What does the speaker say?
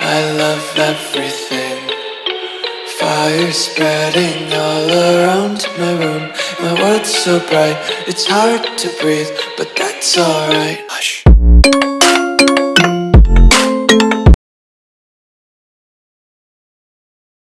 I love everything. Fire spreading all around my room. My world's so bright, it's hard to breathe, but that's alright. Hush.